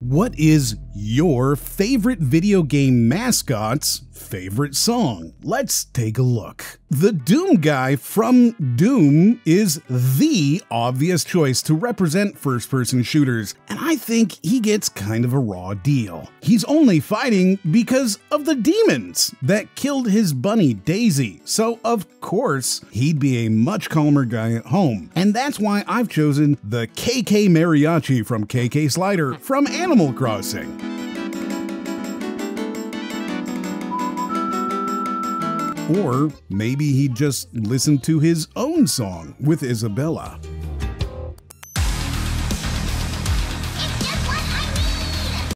What is your favorite video game mascot's favorite song? Let's take a look. The Doomguy from Doom is the obvious choice to represent first-person shooters, and I think he gets kind of a raw deal. He's only fighting because of the demons that killed his bunny Daisy, so of course he'd be a much calmer guy at home. And that's why I've chosen the KK Mariachi from KK Slider from Animal Crossing. Or maybe he'd just listen to his own song with Isabella.